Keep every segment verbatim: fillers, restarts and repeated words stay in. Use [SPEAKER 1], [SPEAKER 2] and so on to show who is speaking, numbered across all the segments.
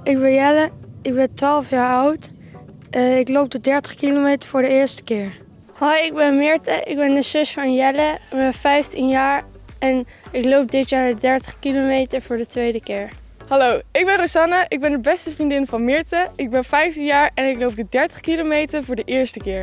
[SPEAKER 1] Ik ben Jelle, ik ben twaalf jaar oud. Uh, ik loop de dertig kilometer voor de eerste keer.
[SPEAKER 2] Hoi, ik ben Meerte, ik ben de zus van Jelle, ik ben vijftien jaar en ik loop dit jaar de dertig kilometer voor de tweede keer.
[SPEAKER 3] Hallo, ik ben Rosanne, ik ben de beste vriendin van Meerte. Ik ben vijftien jaar en ik loop de dertig kilometer voor de eerste keer.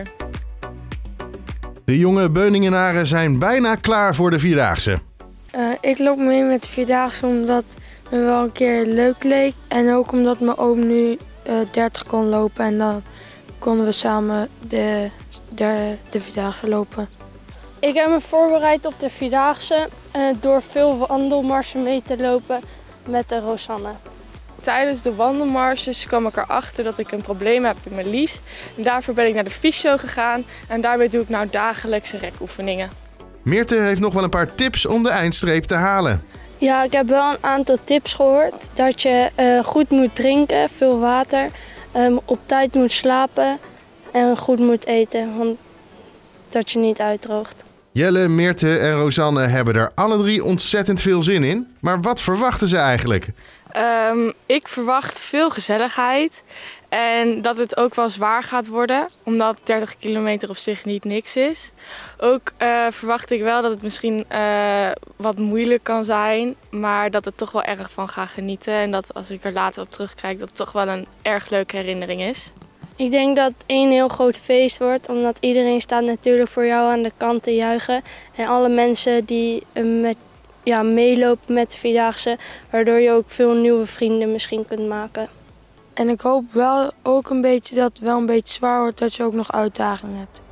[SPEAKER 4] De jonge Beuningenaren zijn bijna klaar voor de Vierdaagse.
[SPEAKER 1] Uh, ik loop mee met de Vierdaagse omdat het me wel een keer leuk leek. En ook omdat mijn oom nu uh, dertig kon lopen en dan konden we samen de, de, de Vierdaagse lopen.
[SPEAKER 2] Ik heb me voorbereid op de Vierdaagse uh, door veel wandelmarsen mee te lopen met de Rosanne.
[SPEAKER 3] Tijdens de wandelmarges kwam ik erachter dat ik een probleem heb in mijn lies. En daarvoor ben ik naar de fysio gegaan en daarbij doe ik nou dagelijkse rekoefeningen.
[SPEAKER 4] Meerte heeft nog wel een paar tips om de eindstreep te halen.
[SPEAKER 2] Ja, ik heb wel een aantal tips gehoord. Dat je uh, goed moet drinken, veel water, um, op tijd moet slapen en goed moet eten, want dat je niet uitdroogt.
[SPEAKER 4] Jelle, Meerte en Rosanne hebben er alle drie ontzettend veel zin in. Maar wat verwachten ze eigenlijk?
[SPEAKER 3] Um, ik verwacht veel gezelligheid en dat het ook wel zwaar gaat worden, omdat dertig kilometer op zich niet niks is. Ook uh, verwacht ik wel dat het misschien uh, wat moeilijk kan zijn, maar dat het toch wel erg van ga genieten. En dat als ik er later op terugkijk, dat het toch wel een erg leuke herinnering is.
[SPEAKER 2] Ik denk dat het één heel groot feest wordt, omdat iedereen staat natuurlijk voor jou aan de kant te juichen. En alle mensen die uh, met Ja, meelopen met de Vierdaagse, waardoor je ook veel nieuwe vrienden misschien kunt maken.
[SPEAKER 1] En ik hoop wel ook een beetje dat het wel een beetje zwaar wordt, dat je ook nog uitdagingen hebt.